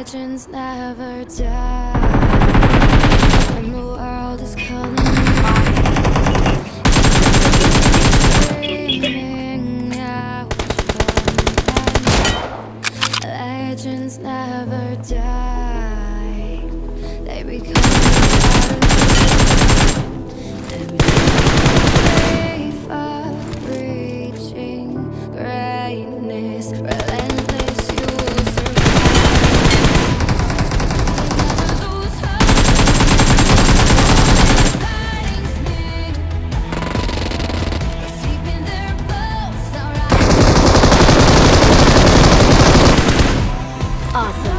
Legends never die, and the world is calling me. Screaming out your name. Legends never die, they become reaching greatness, relentless, you will survive. Awesome.